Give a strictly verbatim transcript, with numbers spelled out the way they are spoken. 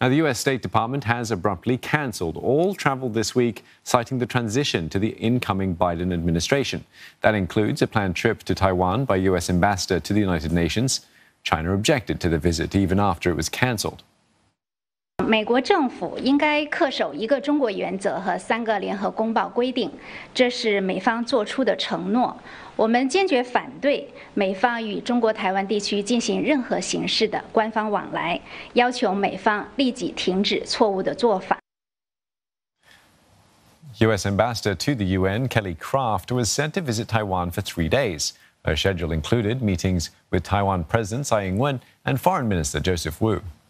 Now, the U S State Department has abruptly cancelled all travel this week, citing the transition to the incoming Biden administration. That includes a planned trip to Taiwan by U S ambassador to the United Nations. China objected to the visit even after it was cancelled. 美国政府应该恪守一个中国原则和三个联合公报规定，这是美方做出的承诺。我们坚决反对美方与中国台湾地区进行任何形式的官方往来，要求美方立即停止错误的做法。 U S Ambassador to the U N, Kelly Craft, was sent to visit Taiwan for three days. Her schedule included meetings with Taiwan President Ing-wen and Foreign Minister Joseph Wu.